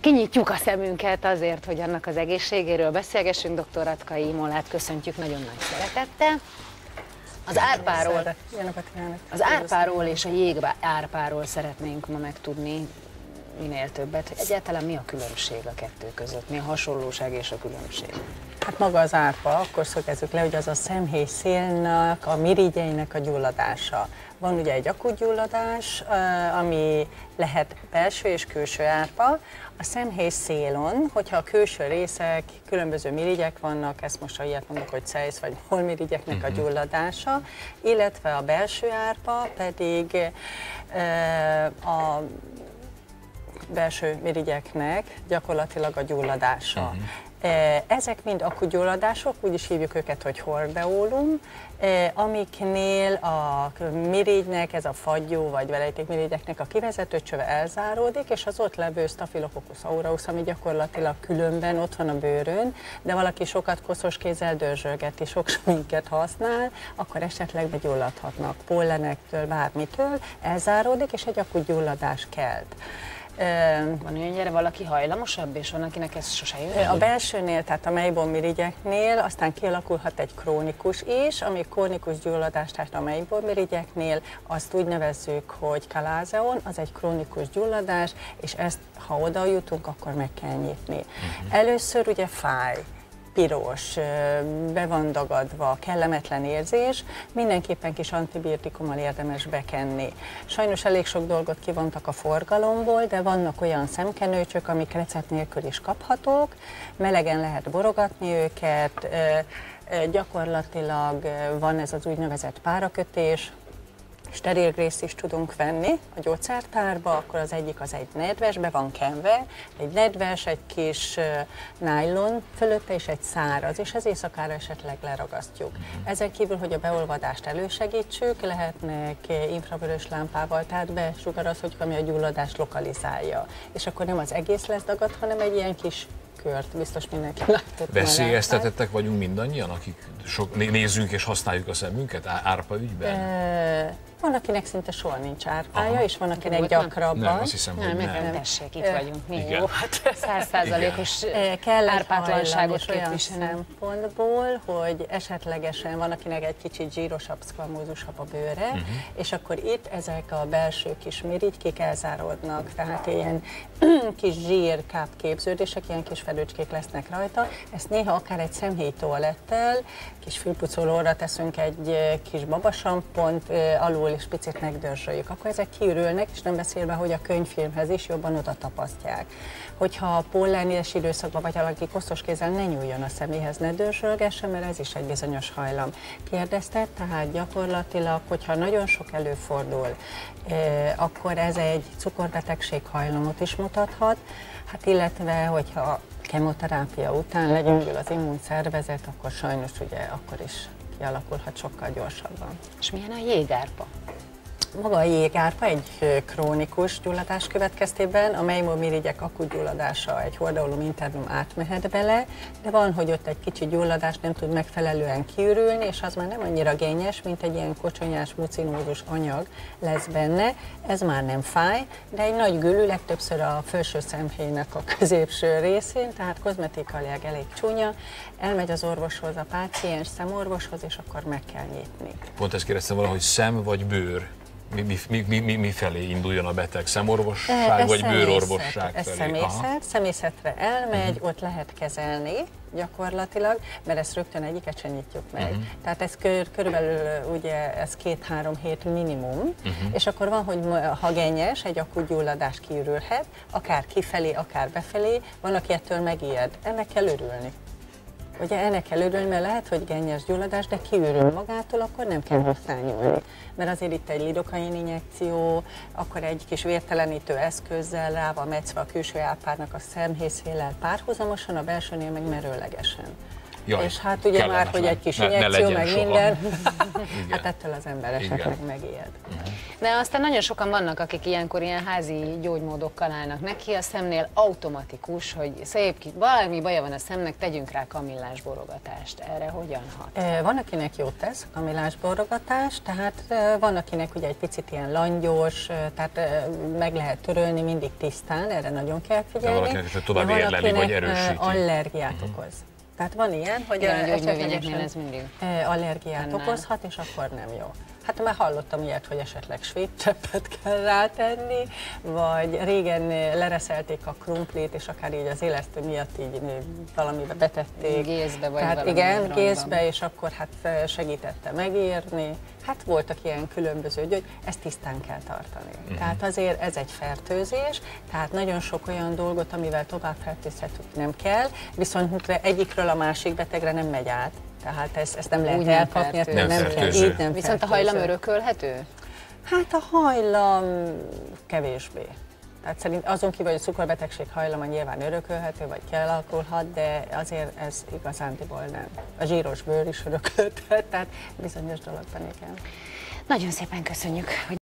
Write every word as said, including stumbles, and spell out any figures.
kinyitjuk a szemünket azért, hogy annak az egészségéről beszélgessünk. doktor Ratkai Imolát köszöntjük nagyon nagy szeretettel. Az árpáról, az árpáról és a jégárpáról szeretnénk ma megtudni minél többet, hogy egyáltalán mi a különbség a kettő között, mi a hasonlóság és a különbség. Hát maga az árpa, akkor szögezzük le, hogy az a szemhéj szélnek, a mirigyeinek a gyulladása. Van ugye egy akut gyulladás, ami lehet belső és külső árpa. A szemhéj szélon, hogyha a külső részek, különböző mirigyek vannak, ezt most ha ilyet mondok, hogy szejsz vagy holmirigyeknek a gyulladása, illetve a belső árpa pedig a belső mirigyeknek gyakorlatilag a gyulladása. Uh-huh. Ezek mind akutgyulladások, úgy is hívjuk őket, hogy hordeolum, amiknél a mirigynek, ez a fagyó vagy velejtékmirigyeknek a kivezetőcsöve elzáródik, és az ott levő Staphylococcus aureus, ami gyakorlatilag különben ott van a bőrön, de valaki sokat koszos kézzel dörzsölgeti, sok sminket használ, akkor esetleg begyulladhatnak pollenektől, bármitől, elzáródik, és egy akutgyulladás kelt. Van olyan, gyere, valaki hajlamosabb, és van, akinek ez sose jön? A belsőnél, tehát a melybormirigyeknél aztán kialakulhat egy krónikus is, ami krónikus gyulladás, tehát a melybormirigyeknél azt úgy nevezzük, hogy kalázeon, az egy krónikus gyulladás, és ezt, ha oda jutunk, akkor meg kell nyitni. Uh-huh. Először ugye fáj, piros, be van dagadva, kellemetlen érzés, mindenképpen kis antibiotikummal érdemes bekenni. Sajnos elég sok dolgot kivontak a forgalomból, de vannak olyan szemkenőcsök, amik recept nélkül is kaphatók, melegen lehet borogatni őket, gyakorlatilag van ez az úgynevezett párakötés, sterilgrészt is tudunk venni a gyógyszertárba, akkor az egyik az egy nedves, be van kenve, egy nedves, egy kis nylon fölötte és egy száraz, és az éjszakára esetleg leragasztjuk. Ezen kívül, hogy a beolvadást elősegítsük, lehetnek infravörös lámpával, tehát besugarazhatjuk, ami a gyulladást lokalizálja. És akkor nem az egész lesz dagad, hanem egy ilyen kis kört, biztos mindenki látott. Veszélyeztetettek vagyunk mindannyian, akik sok, nézzünk és használjuk a szemünket árpa ügyben? E, van, akinek szinte soha nincs árpája, aha, és van, akinek Úgy, gyakrabban. Nem, azt hiszem, nem, hogy nem. nem. Tessék, itt vagyunk, mi jó. Száz százalékos árpátlanságot olyan szempontból, hogy esetlegesen van, akinek egy kicsit zsírosabb, szkvamózusabb a bőre, uh-huh. és akkor itt ezek a belső kis mirigykik elzáródnak, tehát ilyen kis zsírkáp képződések, ilyen kis fedőcskék lesznek rajta. Ezt néha akár egy szemhéj toalettel, kis fülpucolóra teszünk egy kis babasampont, alul és picit megdörzsöljük. Akkor ezek kiürülnek, és nem beszélve, hogy a könyvfilmhez is jobban oda tapasztják. Hogyha a pollenes időszakban vagy valaki koszos kézzel, ne nyúljon a szeméhez, ne dörzsölgessen, mert ez is egy bizonyos hajlam. Kérdezted, tehát gyakorlatilag, hogyha nagyon sok előfordul, akkor ez egy cukorbetegség hajlamot is mutathat, hát illetve, hogyha kemoterápia után legyengül az immunszervezet, akkor sajnos ugye akkor is kialakulhat sokkal gyorsabban. És milyen a jégárpa? Maga a jégárpa egy krónikus gyulladás következtében, a melybormirigyek akut gyulladása, egy hordeolum internum átmehet bele, de van, hogy ott egy kicsi gyulladás nem tud megfelelően kiürülni, és az már nem annyira gényes, mint egy ilyen kocsonyás, mucinózus anyag lesz benne. Ez már nem fáj, de egy nagy gülű, legtöbbször a felső szemhéjnek a középső részén, tehát kozmetikailag elég csúnya, elmegy az orvoshoz, a páciens szemorvoshoz, és akkor meg kell nyitni. Pont ezt kérdeztem valahogy szem vagy bőr? Mi, mi, mi, mi, mi felé induljon a beteg? Szemorvosság ez vagy szemészet, bőrorvosság ez felé? szemészet, szemészetre elmegy, uh-huh. ott lehet kezelni gyakorlatilag, mert ezt rögtön egyiket sem nyitjuk meg. Uh-huh. Tehát ez kör, körülbelül ugye ez két-három hét minimum, uh-huh. és akkor van, hogy ha gennyes, egy akut gyulladás kiürülhet, akár kifelé, akár befelé, van, aki ettől megijed. Ennek kell örülni. Ugye ennek kell örülni, mert lehet, hogy gennyes gyulladás, de kiürül magától, akkor nem kell hozzányúlni. Mert azért itt egy lidokain injekció, akkor egy kis vértelenítő eszközzel rá van metszve a külső árpának a szemhéjszéllel párhuzamosan, a belsőnél meg merőlegesen. Jaj, és hát ugye már, hogy egy kis ne, injekció, ne meg soha. minden, Igen. hát ettől az ember esetleg megijed. De aztán nagyon sokan vannak, akik ilyenkor ilyen házi gyógymódokkal állnak neki, a szemnél automatikus, hogy szép, ki- valami baja van a szemnek, tegyünk rá kamillás borogatást. Erre hogyan hat? Van, akinek jót tesz a kamillás borogatás, tehát van, akinek ugye egy picit ilyen langyos, tehát meg lehet törölni mindig tisztán, erre nagyon kell figyelni. De valakinek tovább De van, érleli, vagy akinek erősíti. allergiát okoz. Tehát van ilyen, hogy Igen, a esetlegesen gyógynövényeknél ez mindig allergiát fennáll. okozhat, és akkor nem jó. Hát már hallottam ilyet, hogy esetleg svédcseppet kell rátenni, vagy régen lereszelték a krumplit, és akár így az élesztő miatt így valamibe betették. Gézbe vagy Tehát valami igen, rondban. gézbe, és akkor hát segítette megírni. Hát voltak ilyen különböző gyógy, ezt tisztán kell tartani. Uh-huh. Tehát azért ez egy fertőzés, tehát nagyon sok olyan dolgot, amivel tovább fertőzhetünk nem kell, viszont egyikről a másik betegre nem megy át. Tehát ezt, ezt nem lehet Úgy nem elkapni, fertőző. nem, Nem nem kell, fertőző. így nem Viszont a fertőző. hajlam örökölhető? Hát a hajlam kevésbé. Tehát szerint azon kívül, hogy a cukorbetegség hajlama nyilván örökölhető, vagy kialakulhat, de azért ez igazándiból nem. A zsíros bőr is örökölhet, tehát bizonyos dologban igen. Nagyon szépen köszönjük, hogy